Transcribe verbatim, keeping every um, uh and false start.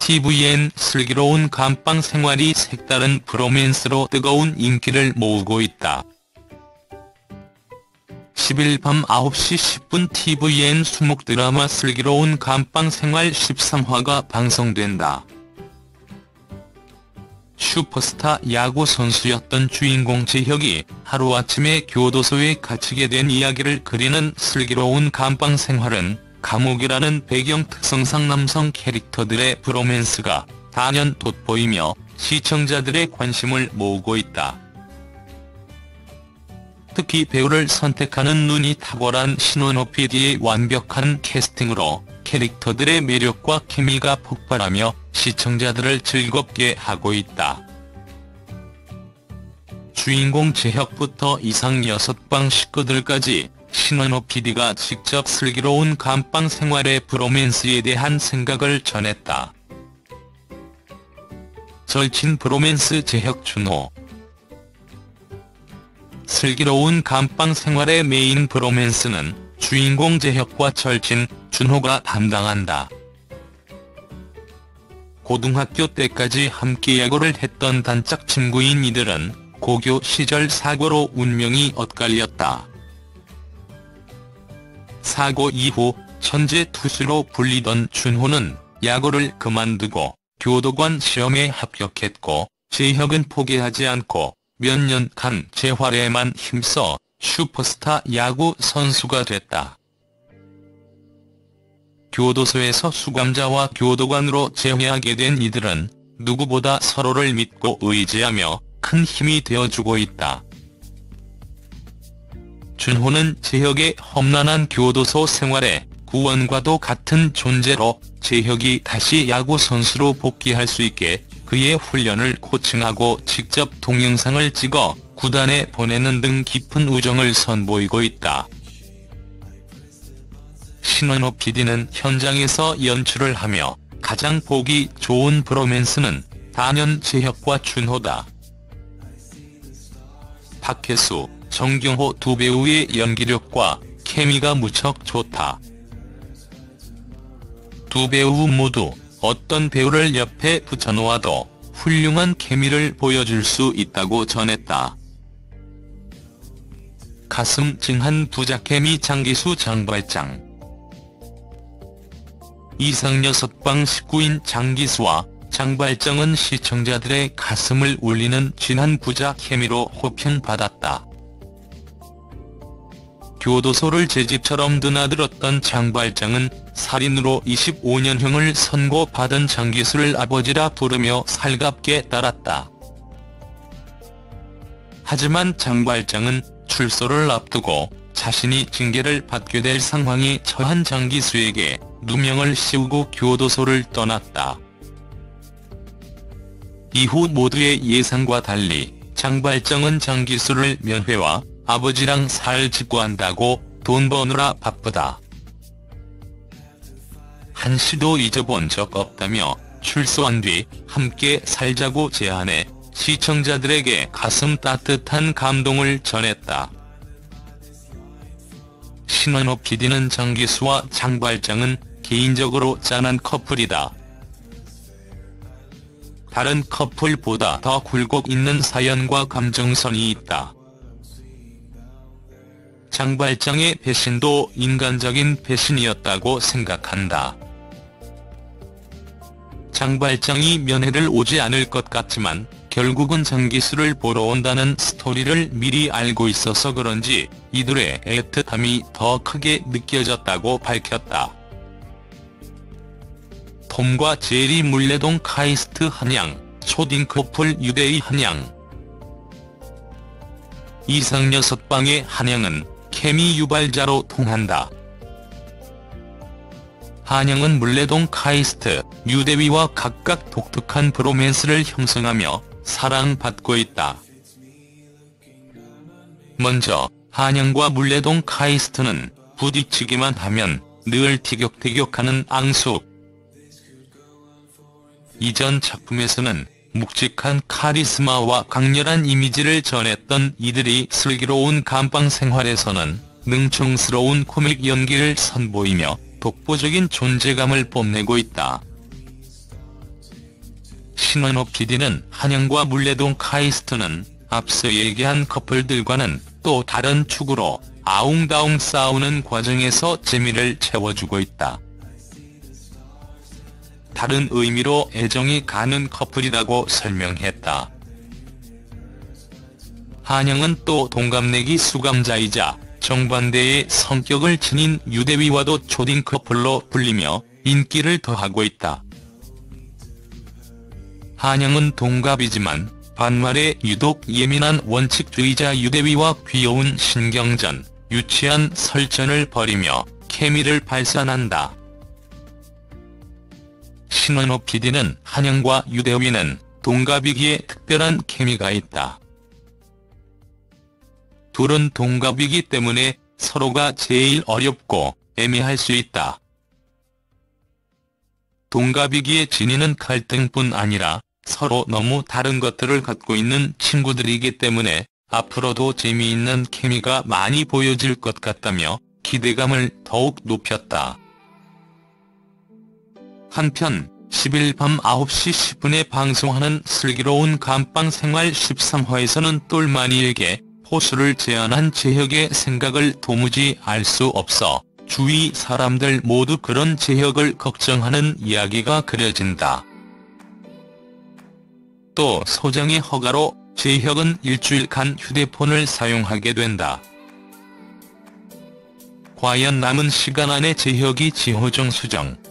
티브이엔 슬기로운 감방 생활이 색다른 브로맨스로 뜨거운 인기를 모으고 있다. 십일 밤 아홉 시 십 분 티브이엔 수목 드라마 슬기로운 감방 생활 십삼 화가 방송된다. 슈퍼스타 야구 선수였던 주인공 재혁이 하루아침에 교도소에 갇히게 된 이야기를 그리는 슬기로운 감방 생활은 감옥이라는 배경 특성상 남성 캐릭터들의 브로맨스가 단연 돋보이며 시청자들의 관심을 모으고 있다. 특히 배우를 선택하는 눈이 탁월한 신원호 피디의 완벽한 캐스팅으로 캐릭터들의 매력과 케미가 폭발하며 시청자들을 즐겁게 하고 있다. 주인공 재혁부터 이상 여섯 방 식구들까지 신원호 피디가 직접 슬기로운 감방 생활의 브로맨스에 대한 생각을 전했다. 절친 브로맨스 재혁 준호. 슬기로운 감방 생활의 메인 브로맨스는 주인공 재혁과 절친 준호가 담당한다. 고등학교 때까지 함께 야구를 했던 단짝 친구인 이들은 고교 시절 사고로 운명이 엇갈렸다. 사고 이후 천재 투수로 불리던 준호는 야구를 그만두고 교도관 시험에 합격했고, 재혁은 포기하지 않고 몇 년간 재활에만 힘써 슈퍼스타 야구 선수가 됐다. 교도소에서 수감자와 교도관으로 재회하게 된 이들은 누구보다 서로를 믿고 의지하며 큰 힘이 되어주고 있다. 준호는 재혁의 험난한 교도소 생활에 구원과도 같은 존재로 재혁이 다시 야구 선수로 복귀할 수 있게 그의 훈련을 코칭하고 직접 동영상을 찍어 구단에 보내는 등 깊은 우정을 선보이고 있다. 신원호 피디는 현장에서 연출을 하며 가장 보기 좋은 브로맨스는 단연 재혁과 준호다. 박혜수, 정경호 두 배우의 연기력과 케미가 무척 좋다. 두 배우 모두 어떤 배우를 옆에 붙여놓아도 훌륭한 케미를 보여줄 수 있다고 전했다. 가슴 찡한 부자 케미 장기수 장발장. 이상 여섯 방 식구인 장기수와 장발장은 시청자들의 가슴을 울리는 진한 부자 케미로 호평받았다. 교도소를 제 집처럼 드나들었던 장발장은 살인으로 이십오 년형을 선고받은 장기수를 아버지라 부르며 살갑게 따랐다. 하지만 장발장은 출소를 앞두고 자신이 징계를 받게 될 상황에 처한 장기수에게 누명을 씌우고 교도소를 떠났다. 이후 모두의 예상과 달리 장발장은 장기수를 면회와 아버지랑 살집고 한다고 돈 버느라 바쁘다. 한시도 잊어본 적 없다며 출소한 뒤 함께 살자고 제안해 시청자들에게 가슴 따뜻한 감동을 전했다. 신원호 피디는 장기수와 장발장은 개인적으로 짠한 커플이다. 다른 커플보다 더 굴곡 있는 사연과 감정선이 있다. 장발장의 배신도 인간적인 배신이었다고 생각한다. 장발장이 면회를 오지 않을 것 같지만 결국은 장기수를 보러 온다는 스토리를 미리 알고 있어서 그런지 이들의 애틋함이 더 크게 느껴졌다고 밝혔다. 톰과 제리 물레동 카이스트 한양, 초딩 커플 유대의 한양. 이상 여섯 방의 한양은 케미 유발자로 통한다. 한양은 물레동 카이스트, 유대위와 각각 독특한 브로맨스를 형성하며 사랑받고 있다. 먼저 한양과 물레동 카이스트는 부딪히기만 하면 늘 티격태격하는 앙숙. 이전 작품에서는 묵직한 카리스마와 강렬한 이미지를 전했던 이들이 슬기로운 감방 생활에서는 능청스러운 코믹 연기를 선보이며 독보적인 존재감을 뽐내고 있다. 신원호 피디는 한영과 물레동 카이스트는 앞서 얘기한 커플들과는 또 다른 축으로 아웅다웅 싸우는 과정에서 재미를 채워주고 있다. 다른 의미로 애정이 가는 커플이라고 설명했다. 한영은 또 동갑내기 수감자이자 정반대의 성격을 지닌 유대위와도 초딩 커플로 불리며 인기를 더하고 있다. 한영은 동갑이지만 반말에 유독 예민한 원칙주의자 유대위와 귀여운 신경전, 유치한 설전을 벌이며 케미를 발산한다. 신원호 피디는 한영과 유대위는 동갑이기에 특별한 케미가 있다. 둘은 동갑이기 때문에 서로가 제일 어렵고 애매할 수 있다. 동갑이기에 지니는 갈등뿐 아니라 서로 너무 다른 것들을 갖고 있는 친구들이기 때문에 앞으로도 재미있는 케미가 많이 보여질 것 같다며 기대감을 더욱 높였다. 한편 십일 밤 아홉 시 십 분에 방송하는 슬기로운 감방생활 십삼 화에서는 똘마니에게 호수를 제안한 재혁의 생각을 도무지 알 수 없어 주위 사람들 모두 그런 재혁을 걱정하는 이야기가 그려진다. 또 소장의 허가로 재혁은 일주일간 휴대폰을 사용하게 된다. 과연 남은 시간 안에 재혁이 지호정 수정,